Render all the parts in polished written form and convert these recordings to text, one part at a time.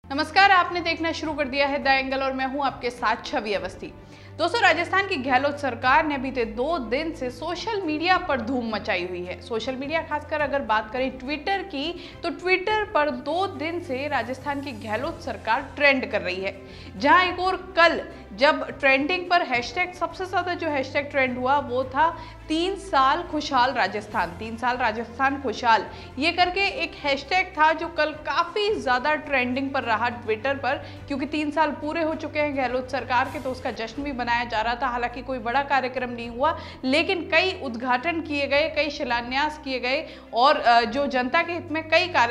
नमस्कार, आपने देखना शुरू कर दिया है द एंगल और मैं हूं आपके साथ छवि अवस्थी। दोस्तों, राजस्थान की गहलोत सरकार ने बीते 2 दिन से सोशल मीडिया पर धूम मचाई हुई है। सोशल मीडिया खासकर अगर बात करें ट्विटर की, तो ट्विटर पर 2 दिन से राजस्थान की गहलोत सरकार ट्रेंड कर रही है। जहां एक और कल जब ट्रेंडिंग पर हैशटैग सबसे ज्यादा जो हैशटैग ट्रेंड हुआ वो था 3 साल खुशहाल राजस्थान, 3 साल राजस्थान खुशहाल, ये करके एक हैशटैग था जो कल काफी ज्यादा ट्रेंडिंग पर रहा ट्विटर पर, क्योंकि 3 साल पूरे हो चुके हैं गहलोत सरकार के, तो उसका जश्न भी मनाया जा रहा था। हालांकि कोई बड़ा कार्यक्रम नहीं हुआ, लेकिन कई उद्घाटन किए गए, कई शिलान्यास किए गए और जो जनता के हित में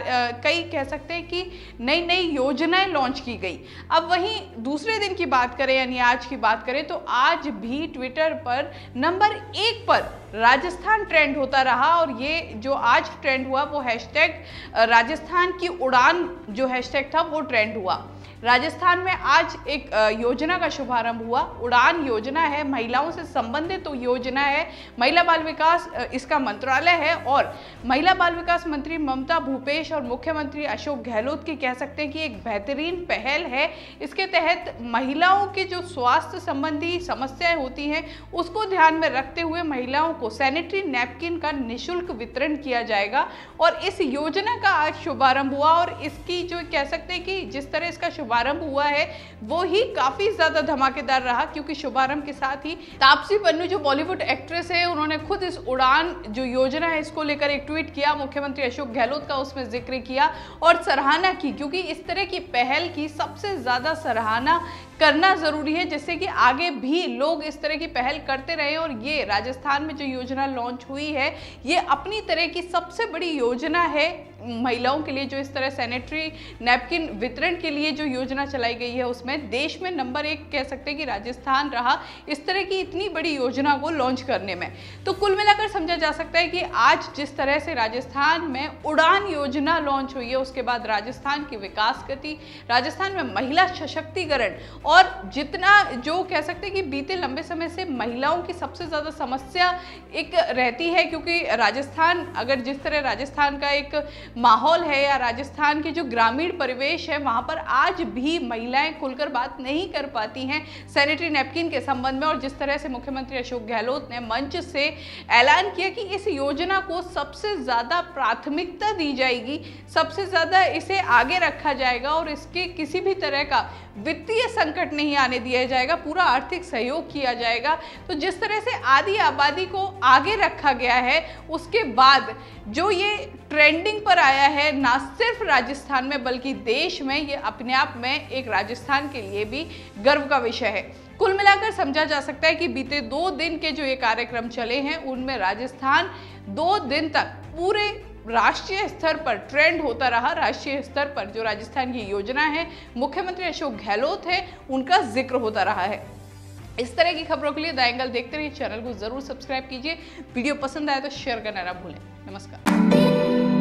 कई कह सकते हैं कि नई नई योजनाएं लॉन्च की गई। अब वहीं दूसरे दिन की बात करें यानी आज की बात करें, तो आज भी ट्विटर पर नंबर 1 पर राजस्थान ट्रेंड होता रहा और ये जो आज ट्रेंड हुआ वो हैशटैग राजस्थान की उड़ान जो हैशटैग था वो ट्रेंड हुआ। राजस्थान में आज एक योजना का शुभारंभ हुआ। उड़ान योजना है, महिलाओं से संबंधित तो योजना है। महिला बाल विकास इसका मंत्रालय है और महिला बाल विकास मंत्री ममता भूपेश और मुख्यमंत्री अशोक गहलोत की कह सकते हैं कि एक बेहतरीन पहल है। इसके तहत महिलाओं के जो स्वास्थ्य संबंधी समस्याएं होती हैं उसको ध्यान में रखते हुए महिलाओं को सैनिटरी नैपकिन का निःशुल्क वितरण किया जाएगा और इस योजना का आज शुभारंभ हुआ। और इसकी जो कह सकते हैं कि जिस तरह इसका शुभारंभ हुआ है वो ही काफी ज्यादा धमाकेदार रहा, क्योंकि शुभारंभ के साथ ही तापसी पन्नू जो बॉलीवुड एक्ट्रेस है उन्होंने खुद इस उड़ान जो योजना है इसको लेकर एक ट्वीट किया। मुख्यमंत्री अशोक गहलोत का उसमें जिक्र किया और सराहना की, क्योंकि इस तरह की पहल की सबसे ज्यादा सराहना करना जरूरी है, जिससे कि आगे भी लोग इस तरह की पहल करते रहे। और ये राजस्थान में जो योजना लॉन्च हुई है ये अपनी तरह की सबसे बड़ी योजना है महिलाओं के लिए। जो इस तरह सैनिटरी नैपकिन वितरण के लिए जो योजना चलाई गई है उसमें देश में नंबर 1 कह सकते हैं कि राजस्थान रहा इस तरह की इतनी बड़ी योजना को लॉन्च करने में। तो कुल मिलाकर समझा जा सकता है कि आज जिस तरह से राजस्थान में उड़ान योजना लॉन्च हुई है, उसके बाद राजस्थान की विकास गति, राजस्थान में महिला सशक्तिकरण और जितना जो कह सकते हैं कि बीते लंबे समय से महिलाओं की सबसे ज्यादा समस्या एक रहती है, क्योंकि राजस्थान अगर जिस तरह राजस्थान का एक माहौल है या राजस्थान की जो ग्रामीण परिवेश है वहां पर आज भी महिलाएं खुलकर बात नहीं कर पाती हैं सैनिटरी नैपकिन के संबंध में। और जिस तरह से मुख्यमंत्री अशोक गहलोत ने मंच से ऐलान किया कि इस योजना को सबसे ज्यादा प्राथमिकता दी जाएगी, सबसे ज्यादा इसे आगे रखा जाएगा और इसके किसी भी तरह का वित्तीय संकट नहीं आने दिया जाएगा, पूरा आर्थिक सहयोग किया जाएगा। तो जिस तरह से आधी आबादी को आगे रखा गया है, उसके बाद जो ये ट्रेंडिंग पर आया है ना सिर्फ राजस्थान में बल्कि देश में, ये अपने आप में एक राजस्थान के लिए भी गर्व का विषय है। कुल मिलाकर समझा जा सकता है कि बीते 2 दिन के जो ये कार्यक्रम चले हैं उनमें राजस्थान 2 दिन तक पूरे राष्ट्रीय स्तर पर ट्रेंड होता रहा। राष्ट्रीय स्तर पर जो राजस्थान की योजना है, मुख्यमंत्री अशोक गहलोत है, उनका जिक्र होता रहा है। इस तरह की खबरों के लिए द एंगल देखते रहिए, चैनल को जरूर सब्सक्राइब कीजिए। वीडियो पसंद आए तो शेयर करना ना भूलें। नमस्कार।